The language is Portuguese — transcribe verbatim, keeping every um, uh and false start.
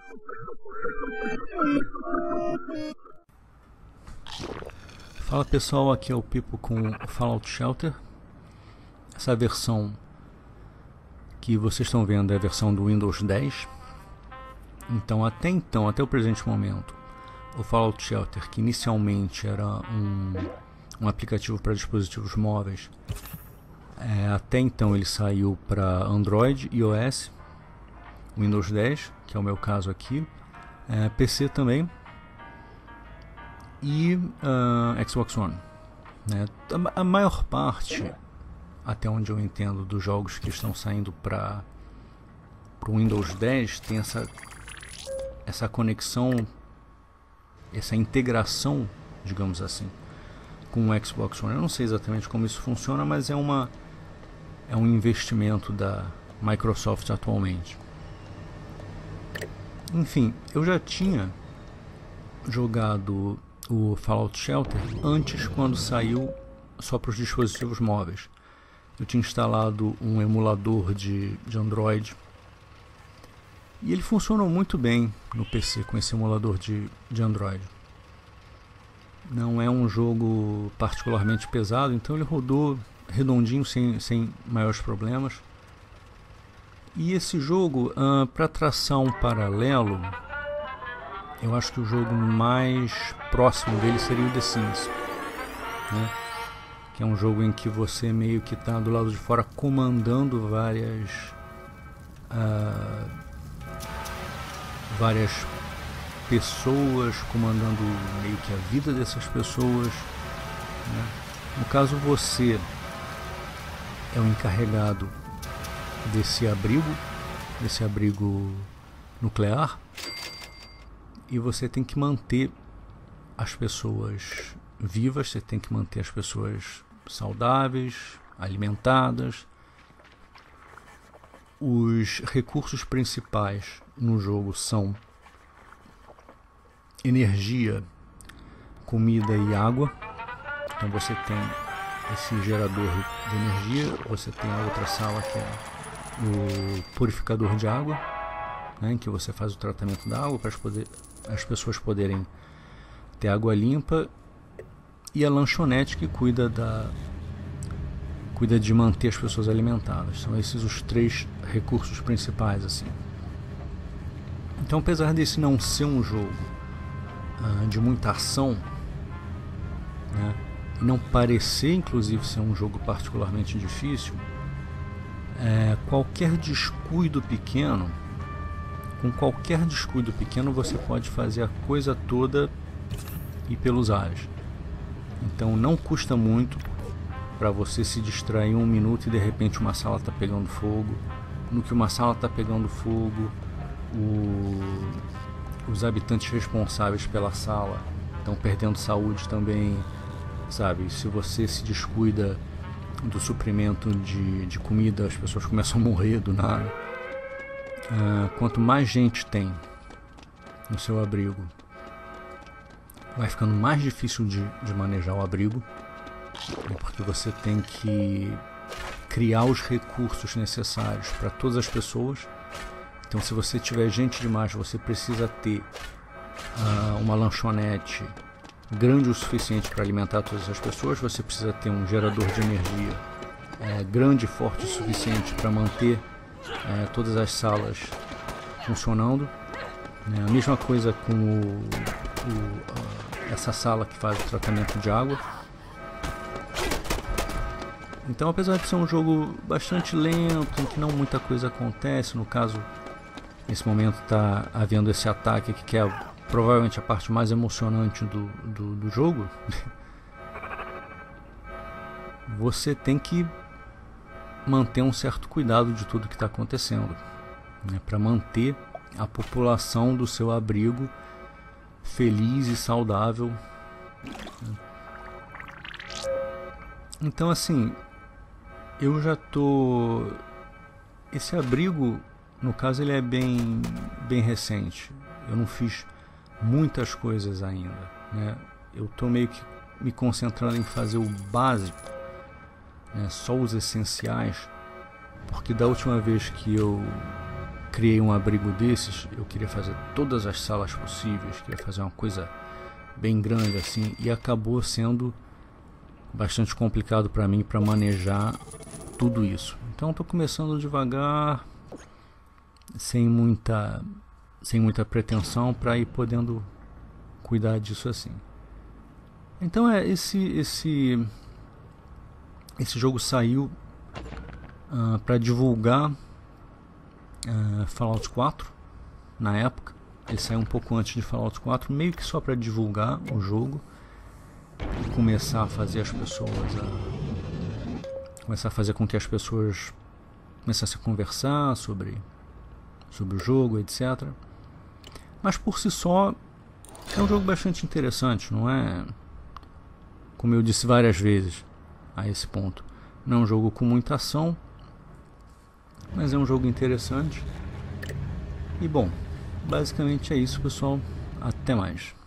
Fala pessoal, aqui é o Pipo com o Fallout Shelter. Essa versão que vocês estão vendo é a versão do Windows dez. Então até então, até o presente momento, o Fallout Shelter, que inicialmente era um, um aplicativo para dispositivos móveis, é, até então ele saiu para Android, iOS, Windows dez, que é o meu caso aqui, é, P C também, e uh, Xbox One, né? A, a maior parte, até onde eu entendo, dos jogos que estão saindo para o Windows dez tem essa, essa conexão, essa integração, digamos assim, com o Xbox One. Eu não sei exatamente como isso funciona, mas é, uma, é um investimento da Microsoft atualmente. Enfim, eu já tinha jogado o Fallout Shelter antes, quando saiu só para os dispositivos móveis. Eu tinha instalado um emulador de, de Android e ele funcionou muito bem no P C com esse emulador de, de Android. Não é um jogo particularmente pesado, então ele rodou redondinho, sem, sem maiores problemas. E esse jogo, uh, para traçar um paralelo, eu acho que o jogo mais próximo dele seria o The Sims, né? Que é um jogo em que você meio que está do lado de fora comandando várias uh, várias pessoas, comandando meio que a vida dessas pessoas, né? No caso, você é o encarregado desse abrigo, desse abrigo nuclear, e você tem que manter as pessoas vivas, você tem que manter as pessoas saudáveis, alimentadas. Os recursos principais no jogo são energia, comida e água. Então você tem esse gerador de energia, você tem a outra sala que é o purificador de água, né, em que você faz o tratamento da água para poder, as pessoas poderem ter água limpa, e a lanchonete, que cuida da cuida de manter as pessoas alimentadas. São esses os três recursos principais, assim. Então, apesar desse não ser um jogo uh, de muita ação, né, e não parecer inclusive ser um jogo particularmente difícil, é, qualquer descuido pequeno com qualquer descuido pequeno você pode fazer a coisa toda ir pelos ares. Então não custa muito para você se distrair um minuto e de repente uma sala está pegando fogo. No que uma sala está pegando fogo, o, os habitantes responsáveis pela sala estão perdendo saúde também, sabe? Se você se descuida do suprimento de, de comida, as pessoas começam a morrer do nada. Uh, quanto mais gente tem no seu abrigo, vai ficando mais difícil de, de manejar o abrigo, porque você tem que criar os recursos necessários para todas as pessoas. Então, se você tiver gente demais, você precisa ter uh, uma lanchonete grande o suficiente para alimentar todas as pessoas. Você precisa ter um gerador de energia uh, grande e forte o suficiente para manter uh, todas as salas funcionando. Uh, a mesma coisa com o, o, uh, essa sala que faz o tratamento de água. Então, apesar de ser um jogo bastante lento, em que não muita coisa acontece, no caso, nesse momento está havendo esse ataque aqui, que é provavelmente a parte mais emocionante do, do, do jogo, você tem que manter um certo cuidado de tudo que está acontecendo, né, para manter a população do seu abrigo feliz e saudável. Então, assim, eu já tô... Esse abrigo, no caso, ele é bem, bem recente. Eu não fiz muitas coisas ainda, né? Eu tô meio que me concentrando em fazer o básico, né? Só os essenciais, porque da última vez que eu criei um abrigo desses, eu queria fazer todas as salas possíveis, queria fazer uma coisa bem grande assim, e acabou sendo bastante complicado para mim para manejar tudo isso. Então estou começando devagar, sem muita sem muita pretensão, para ir podendo cuidar disso assim. Então é esse esse esse jogo saiu uh, para divulgar uh, Fallout quatro na época. Ele saiu um pouco antes de Fallout quatro, meio que só para divulgar o jogo e começar a fazer as pessoas a, começar a fazer com que as pessoas começassem a conversar sobre sobre o jogo, etcétera. Mas por si só é um jogo bastante interessante, não é? Como eu disse várias vezes a esse ponto, não é um jogo com muita ação, mas é um jogo interessante. E bom, basicamente é isso, pessoal. Até mais.